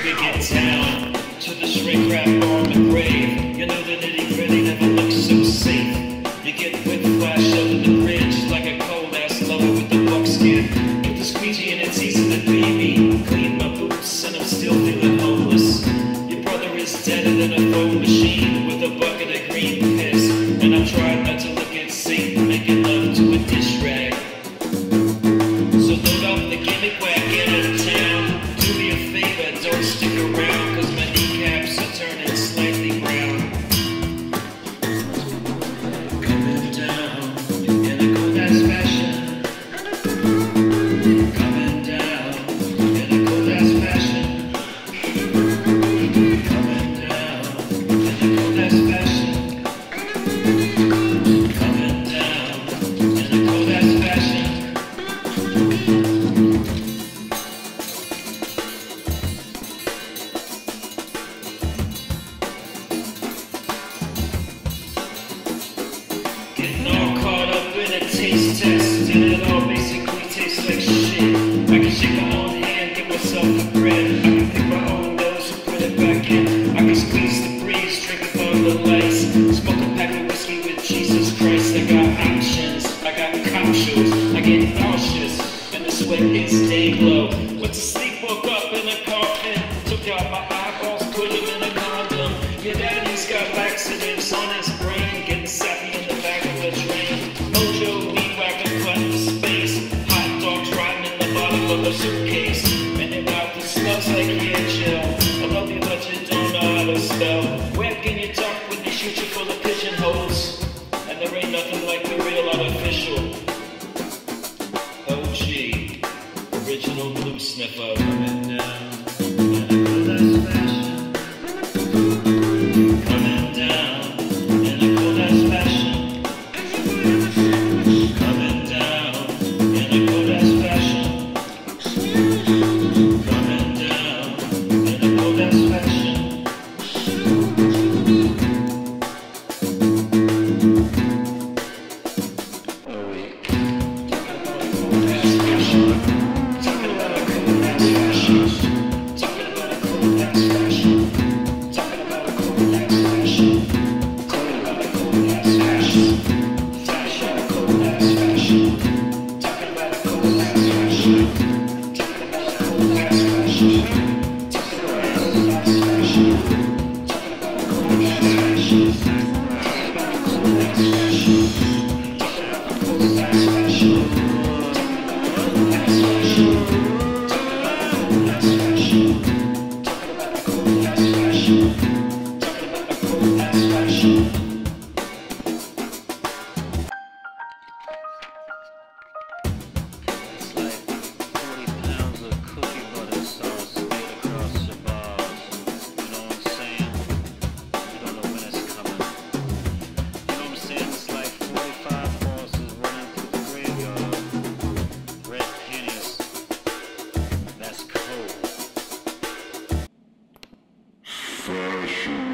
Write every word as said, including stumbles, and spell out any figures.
we get down to the shrink wrap on the grave. You know the nitty gritty never looks so safe. You get whiplash over the bridge like a cold ass lover with the buckskin. Put the squeegee in its easy to baby. Clean my boots and I'm still feeling homeless. Your brother is deader than a phone machine with a bucket of green piss. And I'm trying not to look at Satan making love to a dish rag. So load up the gimmick wagon in town. Do me a favor, don't stick around, cause my kneecaps are turning slightly brown. Coming down in a cold ass fashion. Coming down in a cold ass fashion. Coming down in a cold ass fashion. Coming down in a cold ass fashion. Getting all caught up in a taste test, and it all basically tastes like shit. I can shake my own hand, give myself a grin. I can pick my own nose and put it back in. I can squeeze the breeze, drink it on the lights. Smoke a pack of whiskey with Jesus Christ. I got options, I got cop shoes. I get nauseous, and the sweat is day glow. Went to sleep, woke up in a coffin. Took out my eyeballs, put them in a condom. Your daddy's got laxatives on his brain, getting sappy in the back of a train. Mojo, weed whacker, cut the space. Hot dogs riding in the bottom of a suitcase. And their mouth that smells like hair gel. I love you, but you don't know how to spell. Where can you talk when they shoot you full of pigeonholes? And there ain't nothing like the real artificial. O G, original blue sniffer. Coming down in a cold ass fashion. Coming down in a cold ass fashion. Coming down in a cold ass fashion. Coming down in a cold ass fashion. Oh wait. Talking about a cold ass fashion. Talking about a cold ass fashion. Talking about a cold ass fashion. Talking about a cold ass fashion. Talking about a cold ass fashion. Talking about a cold ass fashion. Talking about a cold ass fashion. Talking about a cold ass fashion. Talking about a cold ass fashion. Talking about a cold ass fashion. Talking about a cold ass fashion. Talking about a cold ass fashion. Talking about a cold ass fashion. Talking about a cold ass fashion. Talking about a cold ass fashion. It's like forty pounds of cookie butter sauce laid across your balls. You know what I'm saying? You don't know when it's coming. You know what I'm saying? It's like forty-five horses running through the graveyard. Red pennies. That's cold. Fashion.